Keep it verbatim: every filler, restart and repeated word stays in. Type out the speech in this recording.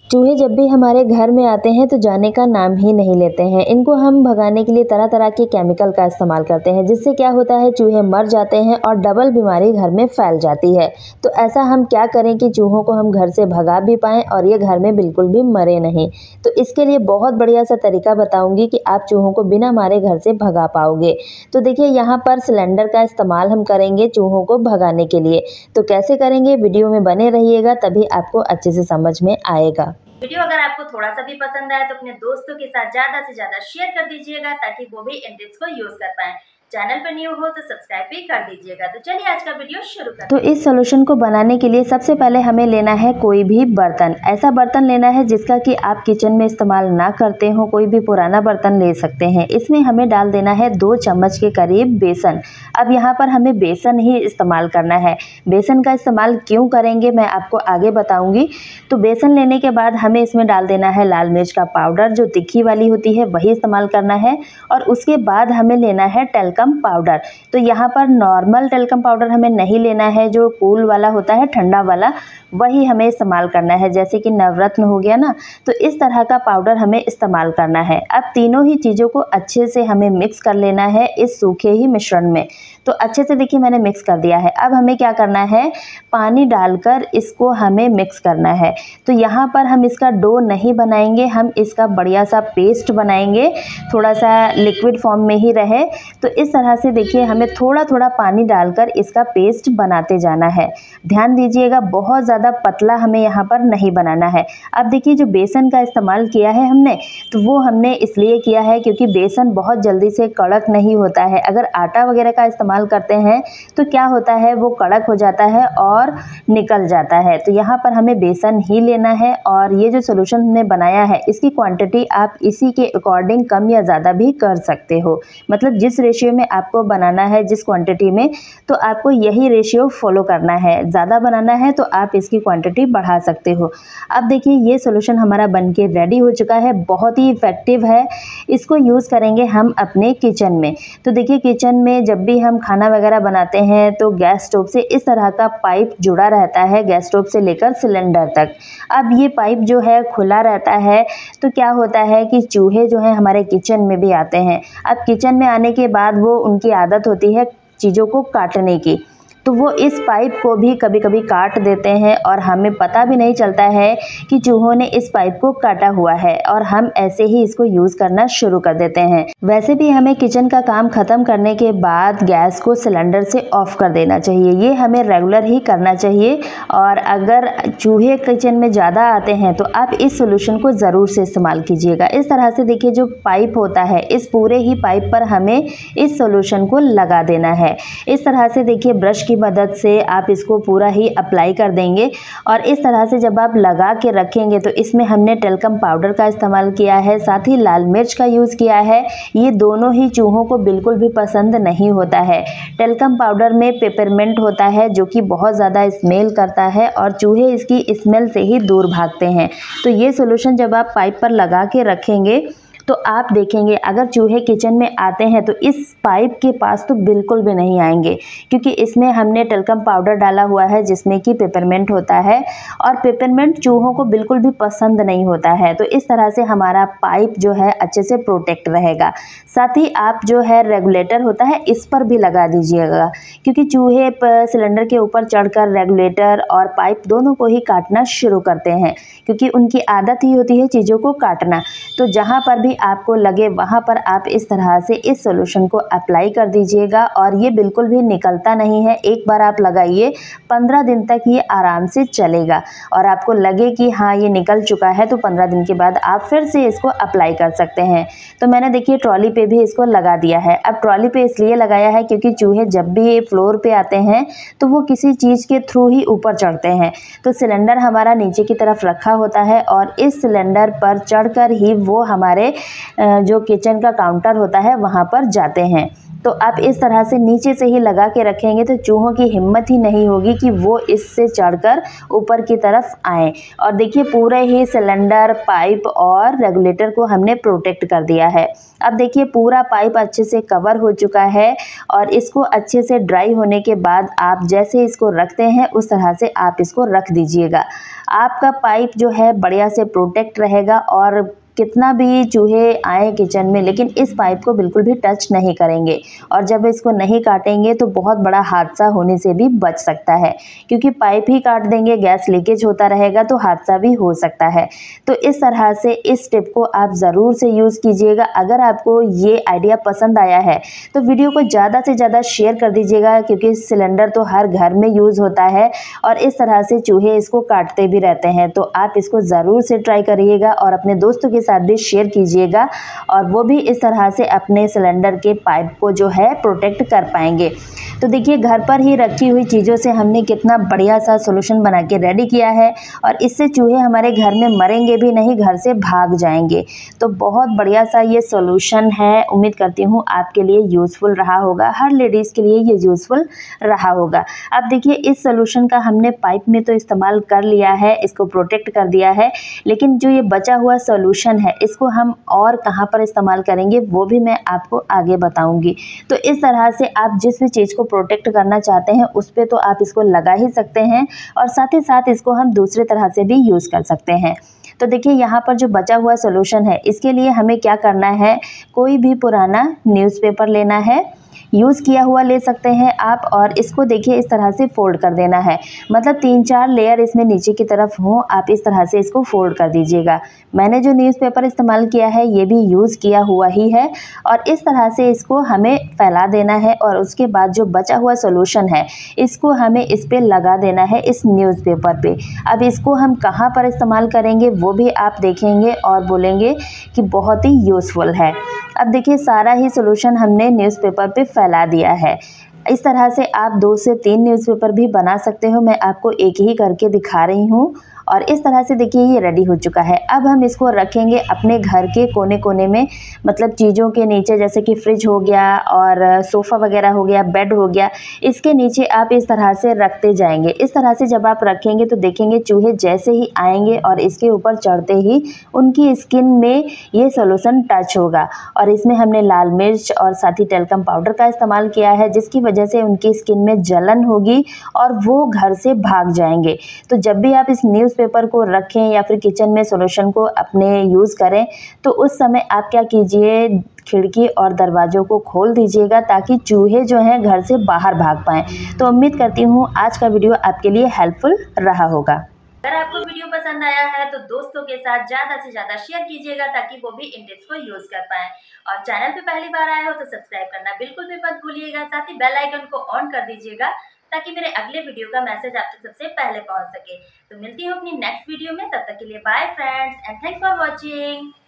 चूहे जब भी हमारे घर में आते हैं तो जाने का नाम ही नहीं लेते हैं। इनको हम भगाने के लिए तरह तरह के केमिकल का इस्तेमाल करते हैं, जिससे क्या होता है चूहे मर जाते हैं और डबल बीमारी घर में फैल जाती है। तो ऐसा हम क्या करें कि चूहों को हम घर से भगा भी पाएँ और ये घर में बिल्कुल भी मरे नहीं। तो इसके लिए बहुत बढ़िया सा तरीका बताऊंगी कि आप चूहों को बिना मारे घर से भगा पाओगे। तो देखिए, यहाँ पर सिलेंडर का इस्तेमाल हम करेंगे चूहों को भगाने के लिए। तो कैसे करेंगे, वीडियो में बने रहिएगा, तभी आपको अच्छे से समझ में आएगा। वीडियो अगर आपको थोड़ा सा भी पसंद आए तो अपने दोस्तों के साथ ज्यादा से ज्यादा शेयर कर दीजिएगा, ताकि वो भी इन टिप्स को यूज कर पाएं। चैनल पर न्यू हो तो सब्सक्राइब भी कर दीजिएगा। तो चलिए आज का वीडियो शुरू करते हैं। तो इस सॉल्यूशन को बनाने के लिए सबसे पहले हमें लेना है कोई भी बर्तन। ऐसा बर्तन लेना है जिसका कि आप किचन में इस्तेमाल ना करते हो, कोई भी पुराना बर्तन ले सकते हैं। इसमें हमें डाल देना है दो चम्मच के करीब बेसन। अब यहाँ पर हमें बेसन ही इस्तेमाल करना है। बेसन का इस्तेमाल क्यों करेंगे मैं आपको आगे बताऊंगी। तो बेसन लेने के बाद हमें इसमें डाल देना है लाल मिर्च का पाउडर, जो तिखी वाली होती है वही इस्तेमाल करना है। और उसके बाद हमें लेना है टेल्कम पाउडर। तो यहाँ पर नॉर्मल टेल्कम पाउडर हमें नहीं लेना है, जो कूल वाला होता है, ठंडा वाला, वही हमें इस्तेमाल करना है। जैसे कि नवरत्न हो गया ना, तो इस तरह का पाउडर हमें इस्तेमाल करना है। अब तीनों ही चीज़ों को अच्छे से हमें मिक्स कर लेना है इस सूखे ही मिश्रण में। तो अच्छे से देखिए मैंने मिक्स कर दिया है। अब हमें क्या करना है, पानी डालकर इसको हमें मिक्स करना है। तो यहाँ पर हम इसका डो नहीं बनाएंगे, हम इसका बढ़िया सा पेस्ट बनाएंगे, थोड़ा सा लिक्विड फॉर्म में ही रहे। तो इस तरह से देखिए हमें थोड़ा थोड़ा पानी डालकर इसका पेस्ट बनाते जाना है। ध्यान दीजिएगा, बहुत ज़्यादा पतला हमें यहाँ पर नहीं बनाना है। अब देखिए जो बेसन का इस्तेमाल किया है हमने, तो वो हमने इसलिए किया है क्योंकि बेसन बहुत जल्दी से कड़क नहीं होता है। अगर आटा वगैरह का इस्तेमाल करते हैं तो क्या होता है, वो कड़क हो जाता है और निकल जाता है। तो यहाँ पर हमें बेसन ही लेना है। और ये जो सोल्यूशन हमने बनाया है, इसकी क्वांटिटी आप इसी के अकॉर्डिंग कम या ज़्यादा भी कर सकते हो। मतलब जिस रेशियो में आपको बनाना है, जिस क्वांटिटी में, तो आपको यही रेशियो फॉलो करना है। ज़्यादा बनाना है तो आप इसकी क्वांटिटी बढ़ा सकते हो। अब देखिए ये सोल्यूशन हमारा बनके रेडी हो चुका है, बहुत ही इफ़ेक्टिव है। इसको यूज़ करेंगे हम अपने किचन में। तो देखिए किचन में जब भी हम खाना वगैरह बनाते हैं तो गैस स्टोव से इस तरह का पाइप जुड़ा रहता है, गैस स्टोव से लेकर सिलेंडर तक। अब ये पाइप जो है खुला रहता है, तो क्या होता है कि चूहे जो हैं हमारे किचन में भी आते हैं। अब किचन में आने के बाद वो उनकी आदत होती है चीज़ों को काटने की, तो वो इस पाइप को भी कभी कभी काट देते हैं और हमें पता भी नहीं चलता है कि चूहों ने इस पाइप को काटा हुआ है, और हम ऐसे ही इसको यूज़ करना शुरू कर देते हैं। वैसे भी हमें किचन का काम ख़त्म करने के बाद गैस को सिलेंडर से ऑफ कर देना चाहिए। ये हमें रेगुलर ही करना चाहिए। और अगर चूहे किचन में ज़्यादा आते हैं तो आप इस सोल्यूशन को ज़रूर से इस्तेमाल कीजिएगा। इस तरह से देखिए जो पाइप होता है, इस पूरे ही पाइप पर हमें इस सोल्यूशन को लगा देना है। इस तरह से देखिए ब्रश की मदद से आप इसको पूरा ही अप्लाई कर देंगे। और इस तरह से जब आप लगा के रखेंगे तो इसमें हमने टेल्कम पाउडर का इस्तेमाल किया है, साथ ही लाल मिर्च का यूज़ किया है। ये दोनों ही चूहों को बिल्कुल भी पसंद नहीं होता है। टेल्कम पाउडर में पेपरमेंट होता है, जो कि बहुत ज़्यादा स्मेल करता है और चूहे इसकी स्मेल से ही दूर भागते हैं। तो ये सोल्यूशन जब आप पाइप पर लगा के रखेंगे तो आप देखेंगे अगर चूहे किचन में आते हैं तो इस पाइप के पास तो बिल्कुल भी नहीं आएंगे, क्योंकि इसमें हमने टेल्कम पाउडर डाला हुआ है जिसमें कि पेपरमेंट होता है, और पेपरमेंट चूहों को बिल्कुल भी पसंद नहीं होता है। तो इस तरह से हमारा पाइप जो है अच्छे से प्रोटेक्ट रहेगा। साथ ही आप जो है रेगुलेटर होता है इस पर भी लगा दीजिएगा, क्योंकि चूहे सिलेंडर के ऊपर चढ़कर रेगुलेटर और पाइप दोनों को ही काटना शुरू करते हैं, क्योंकि उनकी आदत ही होती है चीज़ों को काटना। तो जहाँ पर भी आपको लगे वहाँ पर आप इस तरह से इस सॉल्यूशन को अप्लाई कर दीजिएगा, और ये बिल्कुल भी निकलता नहीं है। एक बार आप लगाइए, पंद्रह दिन तक ये आराम से चलेगा। और आपको लगे कि हाँ ये निकल चुका है, तो पंद्रह दिन के बाद आप फिर से इसको अप्लाई कर सकते हैं। तो मैंने देखिए ट्रॉली पे भी इसको लगा दिया है। अब ट्रॉली पे इसलिए लगाया है क्योंकि चूहे जब भी ये फ्लोर पे आते हैं तो वो किसी चीज़ के थ्रू ही ऊपर चढ़ते हैं। तो सिलेंडर हमारा नीचे की तरफ रखा होता है, और इस सिलेंडर पर चढ़कर ही वो हमारे जो किचन का काउंटर होता है वहाँ पर जाते हैं। तो आप इस तरह से नीचे से ही लगा के रखेंगे तो चूहों की हिम्मत ही नहीं होगी कि वो इससे चढ़कर ऊपर की तरफ आएँ। और देखिए पूरे ही सिलेंडर, पाइप और रेगुलेटर को हमने प्रोटेक्ट कर दिया है। अब देखिए पूरा पाइप अच्छे से कवर हो चुका है और इसको अच्छे से ड्राई होने के बाद आप जैसे इसको रखते हैं उस तरह से आप इसको रख दीजिएगा। आपका पाइप जो है बढ़िया से प्रोटेक्ट रहेगा और कितना भी चूहे आए किचन में लेकिन इस पाइप को बिल्कुल भी टच नहीं करेंगे। और जब इसको नहीं काटेंगे तो बहुत बड़ा हादसा होने से भी बच सकता है, क्योंकि पाइप ही काट देंगे, गैस लीकेज होता रहेगा तो हादसा भी हो सकता है। तो इस तरह से इस टिप को आप ज़रूर से यूज़ कीजिएगा। अगर आपको ये आइडिया पसंद आया है तो वीडियो को ज़्यादा से ज़्यादा शेयर कर दीजिएगा, क्योंकि सिलेंडर तो हर घर में यूज़ होता है और इस तरह से चूहे इसको काटते भी रहते हैं। तो आप इसको ज़रूर से ट्राई करिएगा और अपने दोस्तों के साथ भी शेयर कीजिएगा और वो भी इस तरह से अपने सिलेंडर के पाइप को जो है प्रोटेक्ट कर पाएंगे। तो देखिए घर पर ही रखी हुई चीज़ों से हमने कितना बढ़िया सा सॉल्यूशन बना के रेडी किया है और इससे चूहे हमारे घर में मरेंगे भी नहीं, घर से भाग जाएंगे। तो बहुत बढ़िया सा ये सॉल्यूशन है। उम्मीद करती हूँ आपके लिए यूज़फुल रहा होगा, हर लेडीज़ के लिए ये यूज़फुल रहा होगा। अब देखिए इस सॉल्यूशन का हमने पाइप में तो इस्तेमाल कर लिया है, इसको प्रोटेक्ट कर दिया है, लेकिन जो ये बचा हुआ सॉल्यूशन है इसको हम और कहाँ पर इस्तेमाल करेंगे वो भी मैं आपको आगे बताऊंगी। तो इस तरह से आप जिस भी चीज़ को प्रोटेक्ट करना चाहते हैं उस पे तो आप इसको लगा ही सकते हैं और साथ ही साथ इसको हम दूसरे तरह से भी यूज़ कर सकते हैं। तो देखिए यहाँ पर जो बचा हुआ सॉल्यूशन है इसके लिए हमें क्या करना है, कोई भी पुराना न्यूज़पेपर लेना है, यूज़ किया हुआ ले सकते हैं आप, और इसको देखिए इस तरह से फोल्ड कर देना है। मतलब तीन चार लेयर इसमें नीचे की तरफ हों, आप इस तरह से इसको फोल्ड कर दीजिएगा। मैंने जो न्यूज़पेपर इस्तेमाल किया है ये भी यूज़ किया हुआ ही है और इस तरह से इसको हमें फैला देना है और उसके बाद जो बचा हुआ सॉल्यूशन है इसको हमें इस पर लगा देना है, इस न्यूज़पेपर पे। अब इसको हम कहाँ पर इस्तेमाल करेंगे वो भी आप देखेंगे और बोलेंगे कि बहुत ही यूज़फुल है। अब देखिए सारा ही सॉल्यूशन हमने न्यूज़पेपर पे फैला दिया है। इस तरह से आप दो से तीन न्यूज़पेपर भी बना सकते हो, मैं आपको एक ही करके दिखा रही हूँ। और इस तरह से देखिए ये रेडी हो चुका है। अब हम इसको रखेंगे अपने घर के कोने कोने में, मतलब चीज़ों के नीचे, जैसे कि फ्रिज हो गया और सोफ़ा वगैरह हो गया, बेड हो गया, इसके नीचे आप इस तरह से रखते जाएंगे। इस तरह से जब आप रखेंगे तो देखेंगे चूहे जैसे ही आएंगे और इसके ऊपर चढ़ते ही उनकी स्किन में ये सॉल्यूशन टच होगा। और इसमें हमने लाल मिर्च और साथ ही टेल्कम पाउडर का इस्तेमाल किया है, जिसकी वजह से उनकी स्किन में जलन होगी और वो घर से भाग जाएंगे। तो जब भी आप इस न्यूज़ पेपर को रखें या फिर किचन में सॉल्यूशन को अपने यूज़ करें तो उस समय आप क्या कीजिए, खिड़की और दरवाज़ों को खोल दीजिएगा ताकि चूहे जो हैं घर से बाहर भाग पाएँ। तो उम्मीद करती हूँ आज का वीडियो आपके लिए हेल्पफुल रहा होगा। अगर आपको वीडियो पसंद आया है तो दोस्तों के साथ ज़्यादा से ज़्यादा शेयर कीजिएगा ताकि वो भी इन टिप्स को यूज़ कर पाएँ। और चैनल पे पहली बार आए हो तो सब्सक्राइब करना बिल्कुल भी मत भूलिएगा, साथ ही बेल आइकन को ऑन कर दीजिएगा ताकि मेरे अगले वीडियो का मैसेज आप तक सबसे पहले पहुंच सके। तो मिलती हूँ अपनी नेक्स्ट वीडियो में, तब तक के लिए bye friends and thanks for watching.